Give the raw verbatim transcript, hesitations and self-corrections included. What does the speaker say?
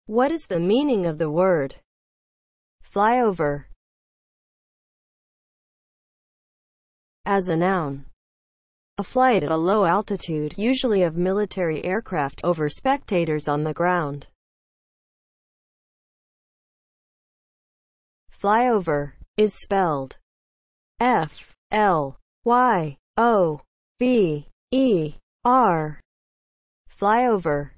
What is the meaning of the word flyover? As a noun, a flight at a low altitude, usually of military aircraft, over spectators on the ground. Flyover is spelled F L Y O V E R. Flyover.